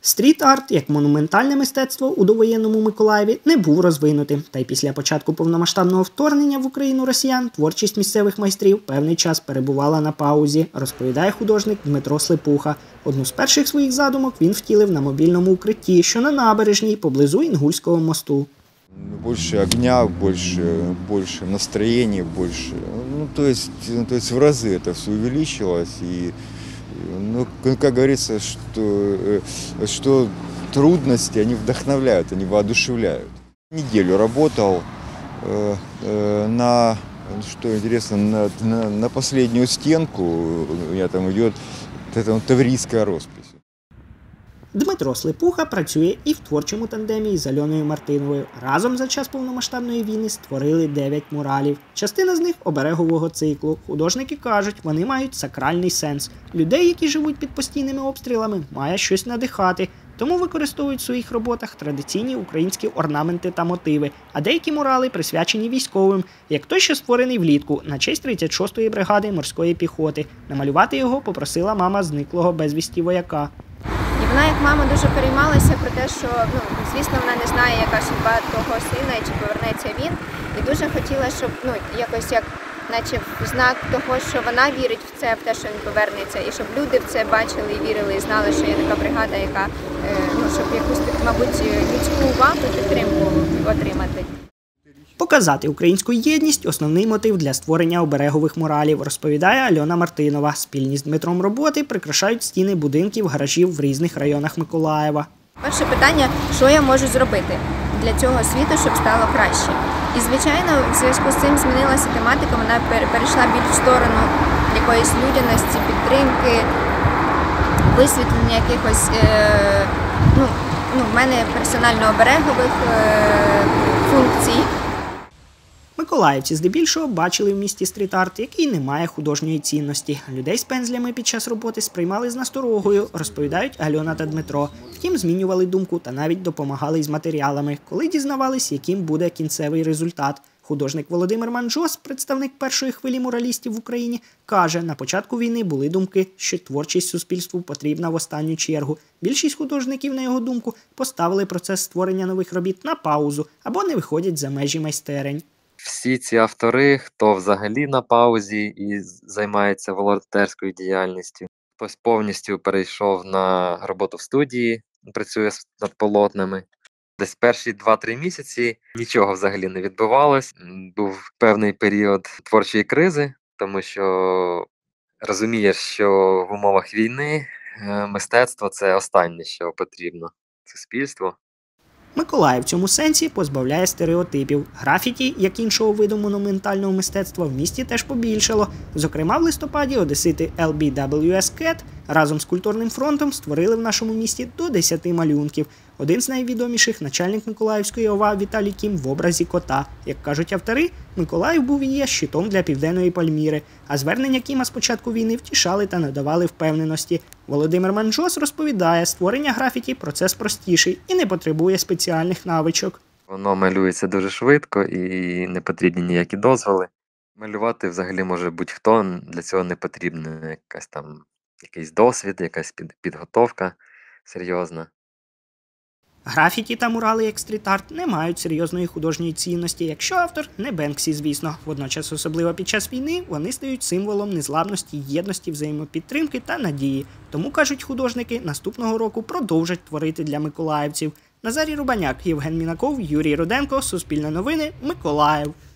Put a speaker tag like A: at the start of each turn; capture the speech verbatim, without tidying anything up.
A: Стріт-арт, як монументальне мистецтво у довоєнному Миколаєві, не був розвинутим. Та й після початку повномасштабного вторгнення в Україну росіян творчість місцевих майстрів певний час перебувала на паузі, розповідає художник Дмитро Слепуха. Одну з перших своїх задумок він втілив на мобільному укритті, що на набережній, поблизу Інгульського мосту.
B: Больше огня, больше, больше настроения, больше. Ну, то есть, то есть в разы это все увеличилось. И, ну, как говорится, что, что трудности, они вдохновляют, они воодушевляют. Неделю работал э, э, на, что интересно, на, на, на последнюю стенку у меня там идет вот эта вот таврийская роспись.
A: Дмитро Слепуха працює і в творчому тандемі із Альоною Мартиновою. Разом за час повномасштабної війни створили дев'ять муралів. Частина з них – оберегового циклу. Художники кажуть, вони мають сакральний сенс. Людей, які живуть під постійними обстрілами, має щось надихати. Тому використовують в своїх роботах традиційні українські орнаменти та мотиви. А деякі мурали присвячені військовим, як той, що створений влітку на честь тридцять шостої бригади морської піхоти. Намалювати його попросила мама зниклого безвісті вояка.
C: І вона, як мама, дуже переймалася про те, що, ну, звісно, вона не знає, яка судьба того сина і чи повернеться він. І дуже хотіла, щоб, ну, якось як, наче в знак того, що вона вірить в це, в те, що він повернеться, і щоб люди в це бачили і вірили, і знали, що є така бригада, яка, ну, щоб якусь, мабуть, людську увагу і підтримку отримати.
A: Показати українську єдність – основний мотив для створення оберегових муралів, розповідає Альона Мартинова. Спільні з Дмитром роботи прикрашають стіни будинків, гаражів в різних районах Миколаєва.
C: Перше питання – що я можу зробити для цього світу, щоб стало краще? І, звичайно, в зв'язку з цим змінилася тематика, вона перейшла більш в сторону якоїсь людяності, підтримки, висвітлення якихось, е, ну, ну, в мене персонально оберегових е, функцій.
A: Миколаївці здебільшого бачили в місті стріт-арт, який не має художньої цінності. Людей з пензлями під час роботи сприймали з насторогою, розповідають Альона та Дмитро. Втім, змінювали думку та навіть допомагали із матеріалами, коли дізнавались, яким буде кінцевий результат. Художник Володимир Манджос, представник першої хвилі муралістів в Україні, каже, на початку війни були думки, що творчість суспільству потрібна в останню чергу. Більшість художників, на його думку, поставили процес створення нових робіт на паузу або не виходять за межі майстерень.
D: Всі ці автори, хто взагалі на паузі і займається волонтерською діяльністю, хтось повністю перейшов на роботу в студії, працює над полотнами. Десь перші два-три місяці нічого взагалі не відбувалось. Був певний період творчої кризи, тому що розумієш, що в умовах війни мистецтво – це останнє, що потрібно суспільству.
A: Миколаїв в цьому сенсі позбавляє стереотипів. Графіті, як іншого виду монументального мистецтва, в місті теж побільшало. Зокрема, в листопаді одесити ел бі дабл ю ес Cat разом з культурним фронтом створили в нашому місті до десяти малюнків. Один з найвідоміших – начальник Миколаївської о ва Віталій Кім в образі кота. Як кажуть автори, Миколаїв був і є щитом для Південної Пальміри, а звернення Кіма з початку війни втішали та надавали впевненості. Володимир Манджос розповідає, створення графіті – процес простіший і не потребує спеціальних навичок.
D: Воно малюється дуже швидко і не потрібні ніякі дозволи. Малювати взагалі може будь-хто, для цього не потрібна якась там, якийсь досвід, якась під, підготовка серйозна.
A: Графіті та мурали як стріт-арт не мають серйозної художньої цінності, якщо автор не Бенксі, звісно. Водночас, особливо під час війни, вони стають символом незламності, єдності, взаємопідтримки та надії. Тому, кажуть художники, наступного року продовжать творити для миколаївців. Назарій Рубаняк, Євген Мінаков, Юрій Руденко, Суспільне новини, Миколаїв.